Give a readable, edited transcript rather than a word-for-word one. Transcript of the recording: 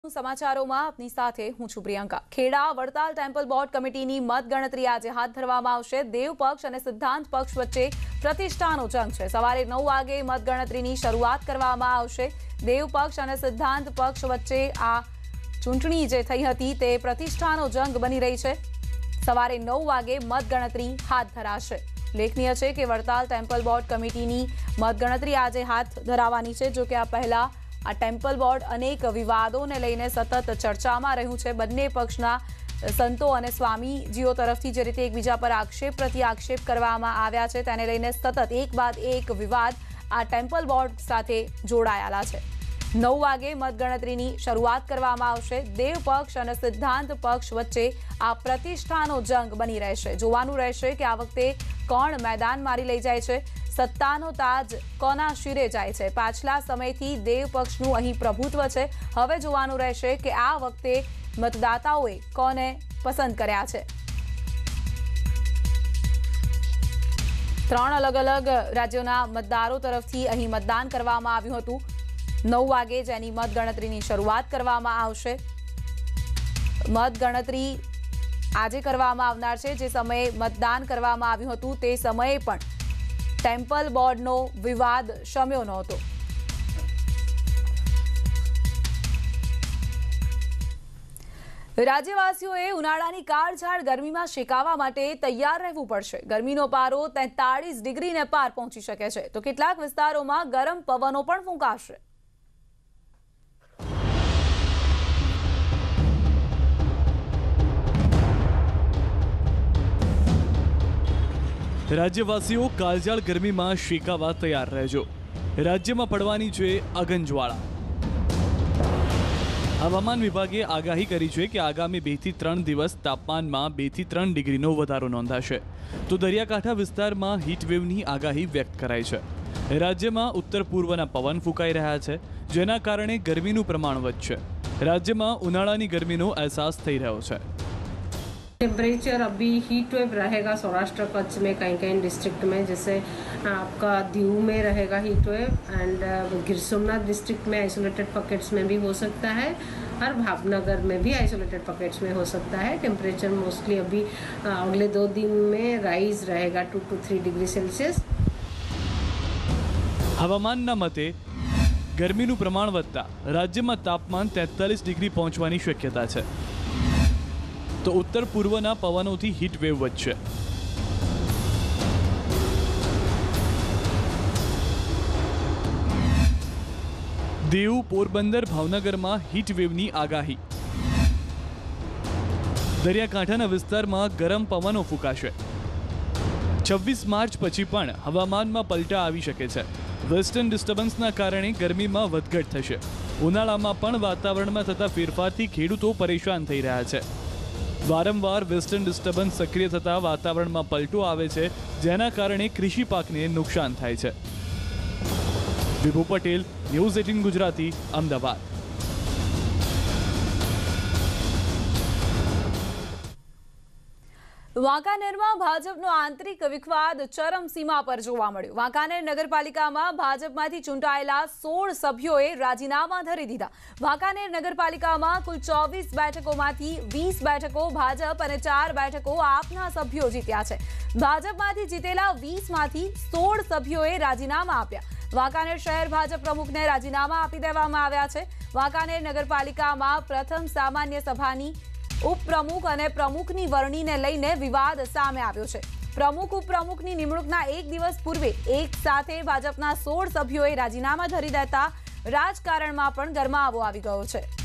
સમાચારોમાં આપની સાથે હું છું પ્રિયંકા। ખેડા વડતાલ ટેમ્પલ બોર્ડ કમિટીની મતગણતરી આજે હાથ ધરવામાં આવશે। દેવ પક્ષ અને સિદ્ધાંત પક્ષ વચ્ચે પ્રતિષ્ઠાનો જંગ છે। સવારે 9 વાગે મતગણતરીની શરૂઆત કરવામાં આવશે। દેવ પક્ષ અને સિદ્ધાંત પક્ષ વચ્ચે આ ચૂંટણી જે થઈ હતી તે પ્રતિષ્ઠાનો જંગ બની રહી છે। સવારે 9 વાગે મતગણતરી હાથ ધરાશે। ઉલ્લેખનીય છે કે વડતાલ ટેમ્પલ બોર્ડ કમિટીની મતગણતરી આજે હાથ ધરાવાની છે। જો કે આ પહેલા આ ટેમ્પલ બોર્ડ અનેક વિવાદોને લઈને સતત ચર્ચામાં રહ્યું છે। બંને પક્ષના સંતો અને સ્વામીજીઓ તરફથી જે રીતે એકબીજા પર આક્ષેપ પ્રતિ આક્ષેપ કરવામાં આવ્યા છે તેને લઈને સતત એક બાદ એક વિવાદ આ ટેમ્પલ બોર્ડ સાથે જોડાયેલા છે। 9 વાગે મતગણતરીની શરૂઆત કરવામાં આવશે। દેવ પક્ષ અને સિદ્ધાંત પક્ષ વચ્ચે આ પ્રતિષ્ઠાનો જંગ બની રહેશે। જોવાનું રહેશે કે આ વખતે કોણ મેદાન મારી લઈ જાય છે, સત્તાનો તાજ કોના શિરે જાય છે। પાછલા સમયથી દેવ પક્ષનું અહીં પ્રભુત્વ છે। હવે જોવાનું રહેશે કે આ વખતે મતદાતાઓએ કોને પસંદ કર્યા છે। 3 અલગ અલગ રાજ્યોના મતદારો તરફથી અહીં મતદાન કરવામાં આવ્યું હતું। 9 વાગે જેની મતગણતરીની શરૂઆત કરવામાં આવશે। મતગણતરી આજે કરવામાં આવનાર છે। જે સમયે મતદાન કરવામાં આવ્યું હતું તે સમયે પણ ટેમ્પલ બોર્ડનો વિવાદ શમ્યો નહોતો। રાજ્યવાસીઓએ ઉનાળાની કાળઝાળ ગરમીમાં શેકાવા માટે તૈયાર રહેવું પડશે। ગરમીનો પારો 43 ડિગ્રીને પાર પહોંચી શકે છે તો કેટલાક વિસ્તારોમાં ગરમ પવનો પણ ફૂંકાશે। રાજ્યવાસીઓ કાળઝાળ ગરમીમાં શેકાવા તૈયાર રહેજો। રાજ્યમાં પડવાની છે અગનજ્વાળા। હવામાન વિભાગે આગાહી કરી છે કે આગામી 2 થી 3 દિવસ તાપમાનમાં 2 થી 3 ડિગ્રીનો વધારો નોંધાશે તો દરિયાકાંઠા વિસ્તારમાં હીટવેવની આગાહી વ્યક્ત કરાઈ છે। રાજ્યમાં ઉત્તર પૂર્વના પવન ફૂંકાઈ રહ્યા છે જેના કારણે ગરમીનું પ્રમાણ વધશે। રાજ્યમાં ઉનાળાની ગરમીનો અહેસાસ થઈ રહ્યો છે। टेम्परेचर अभी हीट वेव रहेगा सौराष्ट्र कच्छ में कहीं डिस्ट्रिक्ट में, जैसे आपका दीव में रहेगा heat wave and Gir Somnath district में आइसोलेटेड पॉकेट्स में भी हो सकता है और भावनगर में भी आइसोलेटेड पॉकेट्स में हो सकता है। टेम्परेचर मोस्टली अभी अगले 2 दिन में राइज रहेगा 2 to 3 डिग्री सेल्सियस। હવામાનના મતે ગરમીનું પ્રમાણ વધતા રાજ્યમાં તાપમાન 43 ડિગ્રી પહોંચવાની શક્યતા છે તો ઉત્તર પૂર્વના પવનોથી હીટ વેવ વધશે। દીવ, પોરબંદર, ભાવનગરમાં હીટ વેવની આગાહી। દરિયાકાંઠાના વિસ્તારમાં ગરમ પવનો ફૂંકાશે। 26 માર્ચ પછી પણ હવામાનમાં પલટા આવી શકે છે। વેસ્ટર્ન ડિસ્ટર્બન્સના કારણે ગરમીમાં વધઘટ થશે। ઉનાળામાં પણ વાતાવરણમાં થતા ફેરફારથી ખેડૂતો પરેશાન થઈ રહ્યા છે। વારંવાર વેસ્ટર્ન ડિસ્ટર્બન્સ સક્રિય થતા વાતાવરણમાં પલટો આવે છે જેના કારણે કૃષિ પાકને નુકસાન થાય છે। વિભુ પટેલ, ન્યૂઝ 18 ગુજરાતી, અમદાવાદ। વાંકાનેરમાં ભાજપનો આંતરિક વિખવાદ ચરમસીમા પર જોવા મળ્યો। વાંકાનેર નગરપાલિકામાં ભાજપમાંથી ચૂંટાયેલા 16 સભ્યોએ રાજીનામા ધરી દીધા। વાંકાનેર નગરપાલિકામાં કુલ 24 બેઠકોમાંથી 20 બેઠકો ભાજપ અને 4 બેઠકો આપના સભ્યો જીત્યા છે। ભાજપમાંથી જીતેલા 20માંથી 16 સભ્યોએ રાજીનામા આપ્યા। વાંકાનેર શહેર ભાજપ પ્રમુખને રાજીનામા આપી દેવામાં આવ્યા છે। વાંકાનેર નગરપાલિકામાં પ્રથમ સામાન્ય સભાની ઉપપ્રમુખ અને પ્રમુખની વરણીને લઈને વિવાદ સામે આવ્યો છે। પ્રમુખ ઉપપ્રમુખની નિમણૂકના 1 દિવસ પૂર્વે એક સાથે ભાજપના 16 સભ્યોએ રાજીનામા ધરી દેતા રાજકારણમાં પણ ગરમાવો આવી ગયો છે।